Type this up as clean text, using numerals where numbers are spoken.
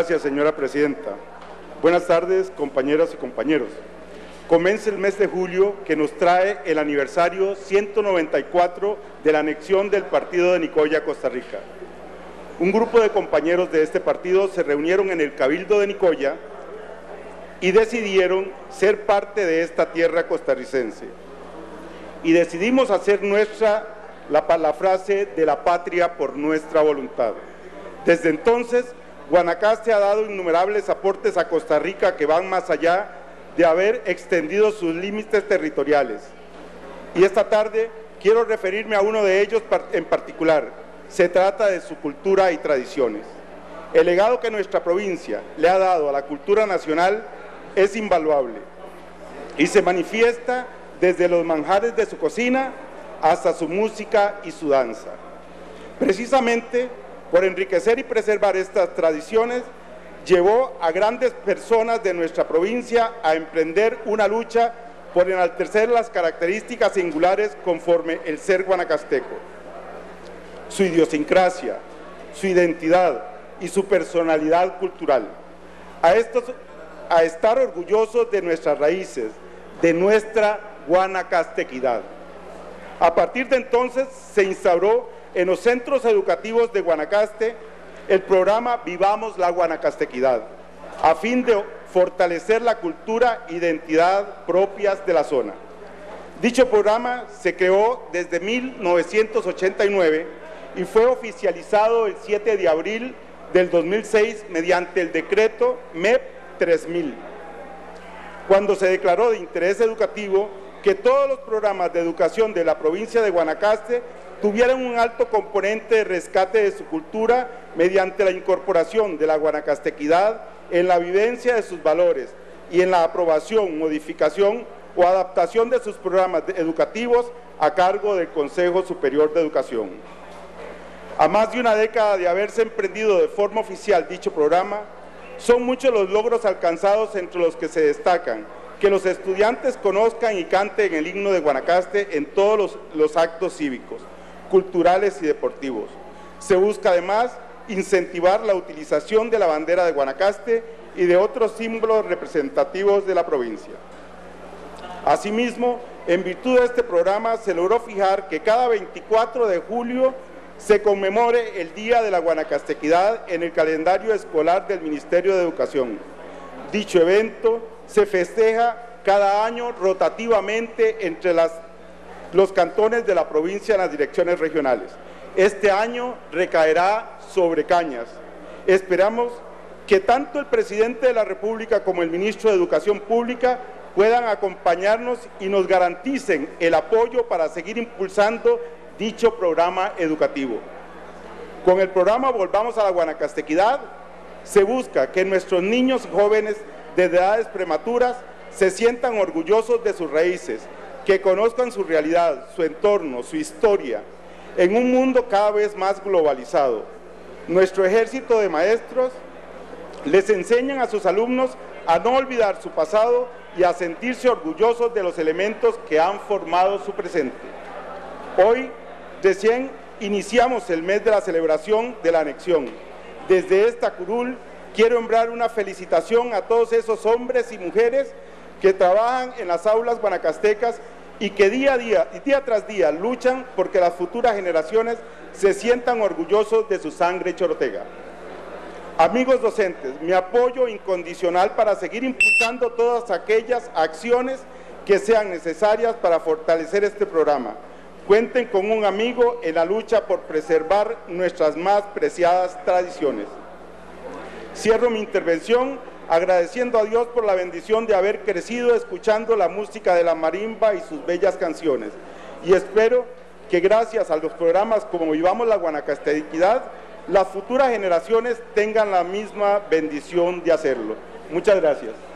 Gracias, señora presidenta. Buenas tardes, compañeras y compañeros. Comienza el mes de julio que nos trae el aniversario 194 de la anexión del partido de Nicoya a Costa Rica. Un grupo de compañeros de este partido se reunieron en el Cabildo de Nicoya y decidieron ser parte de esta tierra costarricense. Y decidimos hacer nuestra la frase de la patria por nuestra voluntad. Desde entonces, Guanacaste ha dado innumerables aportes a Costa Rica que van más allá de haber extendido sus límites territoriales. Y esta tarde quiero referirme a uno de ellos en particular. Se trata de su cultura y tradiciones. El legado que nuestra provincia le ha dado a la cultura nacional es invaluable y se manifiesta desde los manjares de su cocina hasta su música y su danza. Precisamente por enriquecer y preservar estas tradiciones, llevó a grandes personas de nuestra provincia a emprender una lucha por enaltecer las características singulares conforme el ser guanacasteco, su idiosincrasia, su identidad y su personalidad cultural. A estar orgullosos de nuestras raíces, de nuestra guanacastequidad. A partir de entonces se instauró en los centros educativos de Guanacaste el programa Vivamos la Guanacastequidad, a fin de fortalecer la cultura e identidad propias de la zona. Dicho programa se creó desde 1989 y fue oficializado el 7 de abril del 2006 mediante el decreto MEP 3000, cuando se declaró de interés educativo que todos los programas de educación de la provincia de Guanacaste tuvieran un alto componente de rescate de su cultura mediante la incorporación de la guanacastequidad en la vivencia de sus valores y en la aprobación, modificación o adaptación de sus programas educativos a cargo del Consejo Superior de Educación. A más de una década de haberse emprendido de forma oficial dicho programa, son muchos los logros alcanzados, entre los que se destacan que los estudiantes conozcan y canten el himno de Guanacaste en todos los actos cívicos, culturales y deportivos. Se busca además incentivar la utilización de la bandera de Guanacaste y de otros símbolos representativos de la provincia. Asimismo, en virtud de este programa se logró fijar que cada 24 de julio se conmemore el Día de la Guanacastequidad en el calendario escolar del Ministerio de Educación. Dicho evento se festeja cada año rotativamente entre los cantones de la provincia en las direcciones regionales. Este año recaerá sobre Cañas. Esperamos que tanto el presidente de la República como el ministro de Educación Pública puedan acompañarnos y nos garanticen el apoyo para seguir impulsando dicho programa educativo. Con el programa Volvamos a la Guanacastequidad se busca que nuestros niños y jóvenes desde edades prematuras se sientan orgullosos de sus raíces, que conozcan su realidad, su entorno, su historia, en un mundo cada vez más globalizado. Nuestro ejército de maestros les enseñan a sus alumnos a no olvidar su pasado y a sentirse orgullosos de los elementos que han formado su presente. Hoy, recién iniciamos el mes de la celebración de la anexión. Desde esta curul quiero enviar una felicitación a todos esos hombres y mujeres que trabajan en las aulas guanacastecas y que día tras día luchan porque las futuras generaciones se sientan orgullosos de su sangre chorotega. Amigos docentes, mi apoyo incondicional para seguir impulsando todas aquellas acciones que sean necesarias para fortalecer este programa. Cuenten con un amigo en la lucha por preservar nuestras más preciadas tradiciones. Cierro mi intervención agradeciendo a Dios por la bendición de haber crecido escuchando la música de la marimba y sus bellas canciones. Y espero que gracias a los programas como Vivamos la Guanacastequidad, las futuras generaciones tengan la misma bendición de hacerlo. Muchas gracias.